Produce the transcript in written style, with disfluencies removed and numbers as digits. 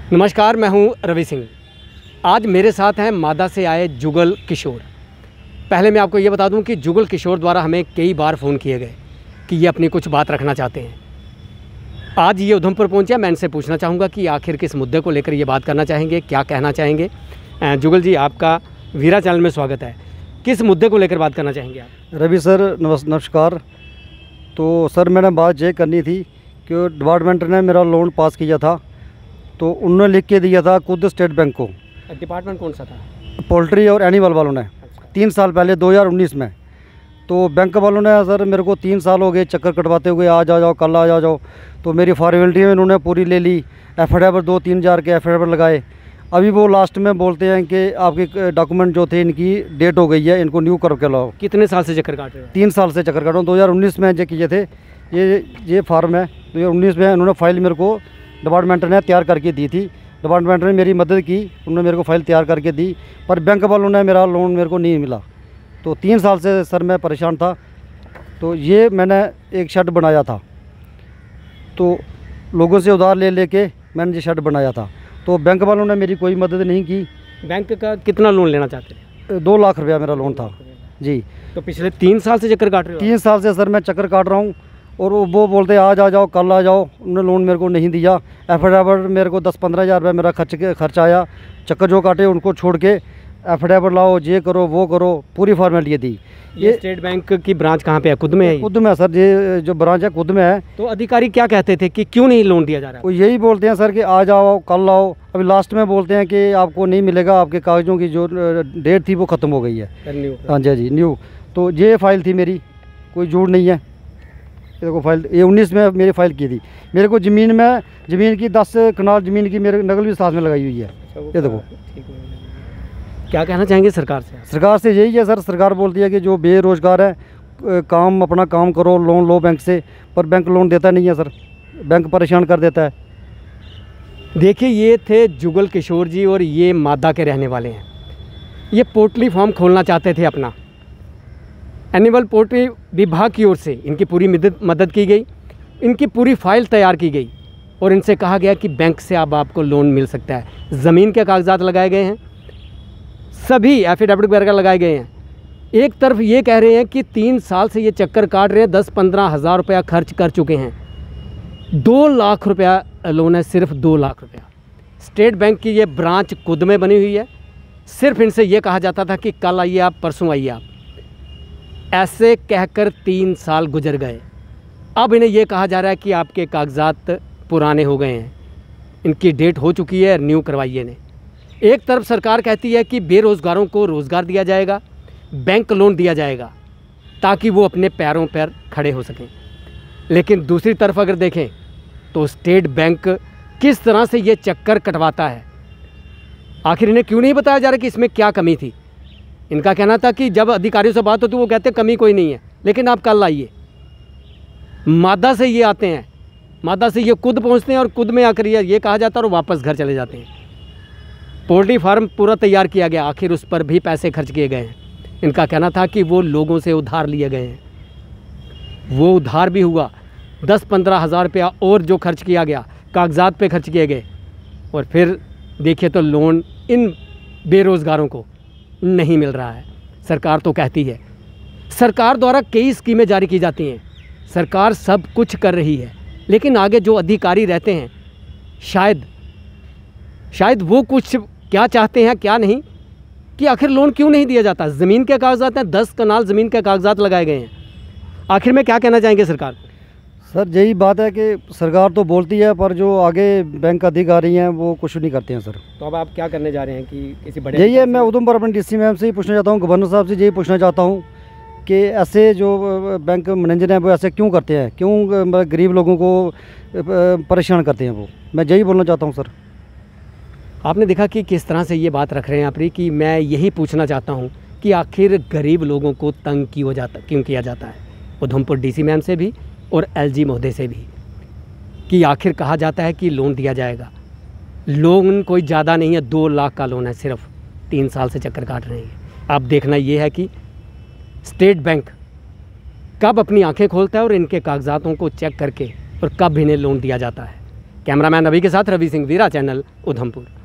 नमस्कार, मैं हूं रवि सिंह। आज मेरे साथ हैं मादा से आए जुगल किशोर। पहले मैं आपको ये बता दूं कि जुगल किशोर द्वारा हमें कई बार फ़ोन किए गए कि ये अपनी कुछ बात रखना चाहते हैं। आज ये उधमपुर पहुंचे। मैं इनसे पूछना चाहूँगा कि आखिर किस मुद्दे को लेकर ये बात करना चाहेंगे, क्या कहना चाहेंगे। जुगल जी, आपका वीरा चैनल में स्वागत है। किस मुद्दे को लेकर बात करना चाहेंगे आप? रवि सर नमस्कार। तो सर मैंने बात ये करनी थी कि डिपार्टमेंट ने मेरा लोन पास किया था, तो उन्होंने लिख के दिया था खुद स्टेट बैंक को। डिपार्टमेंट कौन सा था? पोल्ट्री और एनिमल वालों ने। 3 साल पहले 2019 में। तो बैंक वालों ने सर मेरे को 3 साल हो गए चक्कर कटवाते हुए, आज आ जाओ कल आ जाओ। तो मेरी फॉर्मेलिटी में उन्होंने पूरी ले ली। एफिडेविट 2-3 हज़ार के एफिडेविट लगाए। अभी वो लास्ट में बोलते हैं कि आपके डॉक्यूमेंट जो थे इनकी डेट हो गई है, इनको न्यू करके लाओ। कितने साल से चक्कर काट रहे हो? 3 साल से चक्कर काट रहा हूँ। 2019 में जो किए थे, ये फार्म है 2019 में। उन्होंने फाइल मेरे को डिपार्टमेंट ने तैयार करके दी थी। डिपार्टमेंट ने मेरी मदद की, उन्होंने मेरे को फाइल तैयार करके दी, पर बैंक वालों ने मेरा लोन मेरे को नहीं मिला। तो 3 साल से सर मैं परेशान था। तो ये मैंने एक शेड बनाया था, तो लोगों से उधार ले लेके मैंने ये शेड बनाया था। तो बैंक वालों ने मेरी कोई मदद नहीं की। बैंक का कितना लोन लेना चाहते थे? 2 लाख रुपया मेरा लोन था जी। तो पिछले 3 साल से चक्कर काट रहे हो? 3 साल से सर मैं चक्कर काट रहा हूँ। और वो बोलते आज आ जाओ कल आ जाओ। उन्होंने लोन मेरे को नहीं दिया। एफिडेविट मेरे को 10-15 हज़ार रुपये मेरा खर्च आया। चक्कर जो काटे उनको छोड़ के एफिडेविट लाओ, ये करो वो करो, पूरी फॉर्मेलिटी दी। ये स्टेट बैंक की ब्रांच कहाँ पे है? खुद में है? खुद में है सर, ये जो ब्रांच है खुद में है। तो अधिकारी क्या कहते थे कि क्यों नहीं लोन दिया जा रहा है? वो यही बोलते हैं सर कि आ जाओ कल आओ। अभी लास्ट में बोलते हैं कि आपको नहीं मिलेगा, आपके कागज़ों की जो डेट थी वो ख़त्म हो गई है। हाँ जी न्यू। तो ये फाइल थी मेरी, कोई झूठ नहीं है। देखो फाइल ये 19 में मेरी फाइल की थी। मेरे को ज़मीन की 10 कनाल ज़मीन की मेरे नकल भी साथ में लगाई हुई है। ये देखो। क्या कहना चाहेंगे सरकार से? सरकार से यही है सर, सरकार बोलती है कि जो बेरोज़गार है अपना काम करो, लोन लो बैंक से, पर बैंक लोन देता नहीं है सर, बैंक परेशान कर देता है। देखिए, ये थे जुगल किशोर जी और ये मादा के रहने वाले हैं। ये पोल्ट्री फार्म खोलना चाहते थे अपना। एनिमल पोल्ट्री विभाग की ओर से इनकी पूरी मदद की गई, इनकी पूरी फाइल तैयार की गई और इनसे कहा गया कि बैंक से अब आपको लोन मिल सकता है। ज़मीन के कागजात लगाए गए हैं, सभी एफिडेविट वगैरह लगाए गए हैं। एक तरफ ये कह रहे हैं कि 3 साल से ये चक्कर काट रहे हैं, 10-15 हज़ार रुपया खर्च कर चुके हैं। 2 लाख रुपया लोन है, सिर्फ 2 लाख रुपया। स्टेट बैंक की ये ब्रांच खुद में बनी हुई है। सिर्फ इनसे ये कहा जाता था कि कल आइए आप, परसों आइए आप। ऐसे कहकर 3 साल गुजर गए। अब इन्हें यह कहा जा रहा है कि आपके कागजात पुराने हो गए हैं, इनकी डेट हो चुकी है, न्यू करवाइए इन्हें। एक तरफ सरकार कहती है कि बेरोज़गारों को रोज़गार दिया जाएगा, बैंक लोन दिया जाएगा ताकि वो अपने पैरों पर खड़े हो सकें। लेकिन दूसरी तरफ अगर देखें तो स्टेट बैंक किस तरह से ये चक्कर कटवाता है। आखिर इन्हें क्यों नहीं बताया जा रहा कि इसमें क्या कमी थी? इनका कहना था कि जब अधिकारियों से बात होती वो कहते कमी कोई नहीं है, लेकिन आप कल आइए। मादा से ये आते हैं, मादा से ये खुद पहुंचते हैं और खुद में आकर ये कहा जाता है और वापस घर चले जाते हैं। पोल्ट्री फार्म पूरा तैयार किया गया, आखिर उस पर भी पैसे खर्च किए गए हैं। इनका कहना था कि वो लोगों से उधार लिए गए हैं, वो उधार भी हुआ। 10-15 हज़ार रुपया और जो खर्च किया गया, कागजात पे खर्च किए गए। और फिर देखिए तो लोन इन बेरोज़गारों को नहीं मिल रहा है। सरकार तो कहती है, सरकार द्वारा कई स्कीमें जारी की जाती हैं, सरकार सब कुछ कर रही है, लेकिन आगे जो अधिकारी रहते हैं शायद वो कुछ क्या चाहते हैं क्या नहीं, कि आखिर लोन क्यों नहीं दिया जाता। ज़मीन के कागजात हैं, 10 कनाल ज़मीन के कागजात लगाए गए हैं। आखिर में क्या कहना चाहेंगे सरकार? सर यही बात है कि सरकार तो बोलती है, पर जो आगे बैंक अधिकारी हैं वो कुछ नहीं करते हैं सर। तो अब आप क्या करने जा रहे हैं कि किसी बड़े? यही है, मैं उधमपुर अपने डीसी मैम से ही पूछना चाहता हूँ, गवर्नर साहब से यही पूछना चाहता हूँ कि ऐसे जो बैंक मैनेजर हैं वो ऐसे क्यों करते हैं, क्यों गरीब लोगों को परेशान करते हैं वो। मैं यही बोलना चाहता हूँ सर। आपने देखा कि किस तरह से ये बात रख रहे हैं अपनी, कि मैं यही पूछना चाहता हूँ कि आखिर गरीब लोगों को तंग क्यों किया जाता है। उधमपुर डीसी मैम से भी और एलजी महोदय से भी, कि आखिर कहा जाता है कि लोन दिया जाएगा। लोन कोई ज़्यादा नहीं है, 2 लाख का लोन है, सिर्फ 3 साल से चक्कर काट रहे हैं। अब देखना ये है कि स्टेट बैंक कब अपनी आंखें खोलता है और इनके कागजातों को चेक करके और कब इन्हें लोन दिया जाता है। कैमरामैन रवि के साथ रवि सिंह, वीरा चैनल, उधमपुर।